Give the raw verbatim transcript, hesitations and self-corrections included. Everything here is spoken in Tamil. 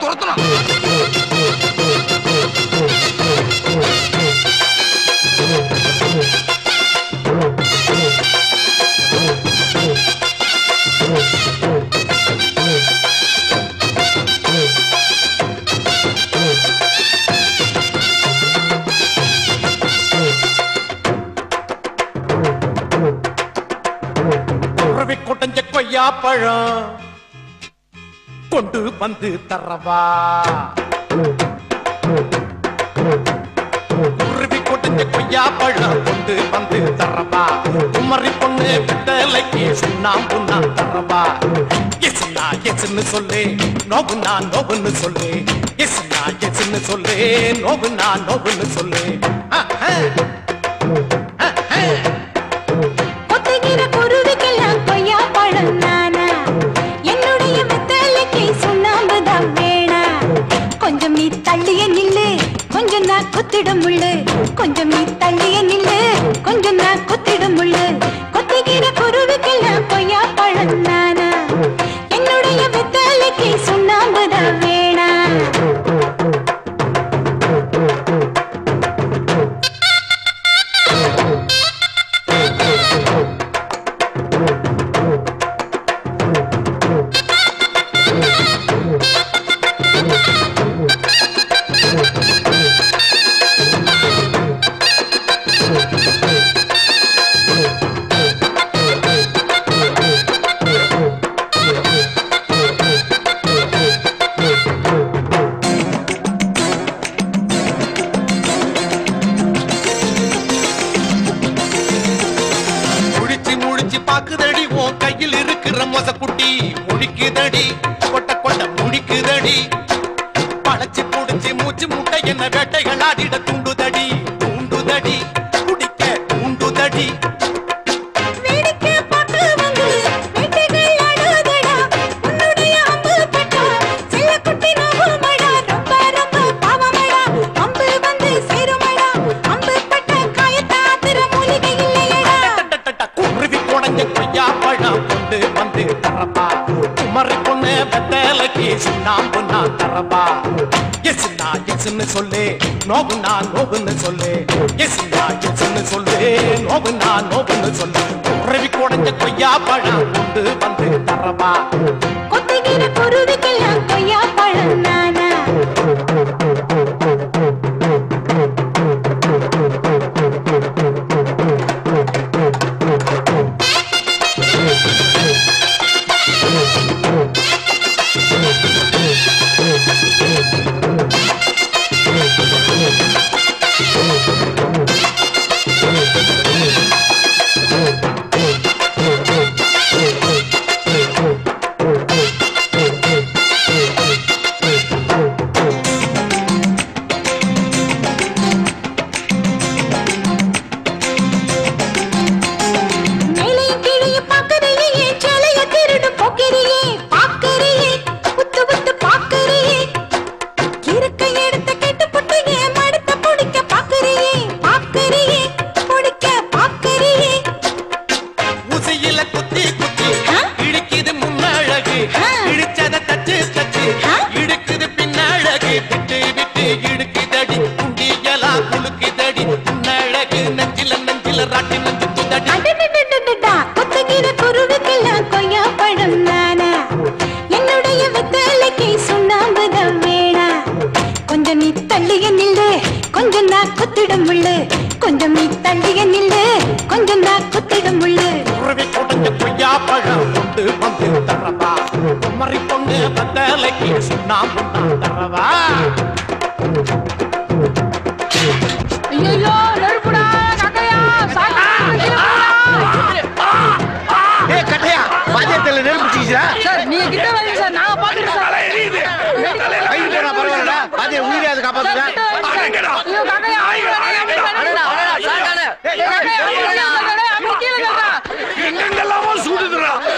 துரத்தணும். கொட்டஞ்ச கொய்யா பழம் கொண்டு வந்து தரவா. உருவி கொட்டஞ்ச கொய்யா பழம் கொண்டு வந்து தரவா. குமரி பொண்ணு விட்டலைக்கு சுண்ணாம்பு நான் தரவா. எஸ்னா எஸ்ன்னு சொல்லு, நோவுனா நோவுன்னு சொல்லு. எஸ்னா எஸ்ன்னு சொல்லு, நோவுனா நோவுன்னு சொல்லு. குத்திடும் முள்ளு கொஞ்சம் நீ தள்ளிய நில்லு, கொஞ்சம் நான் குத்திடும் முள்ளு. கொத்துகிற குருவிக்கெல்லாம் கொய்யா பழம் நானா, என்னுடைய வெத்தலைக்கு சுண்ணாம்புதான் வேணா. சொல்லு நோவுனா நோவுன்னு சொல்லு. எஸ்னா எஸ்ன்னு சொல்லு, நோவுனா நோவுன்னு சொல்லு. உறவி கொடைஞ்ச கொய்யா பழம் கொண்டு வந்து தரவா. கொத்துகிற குருவிக்கெல்லாம் கொய்யா பழம் நானா. எங்கெங்கெல்லாமோ சூடுதுடா.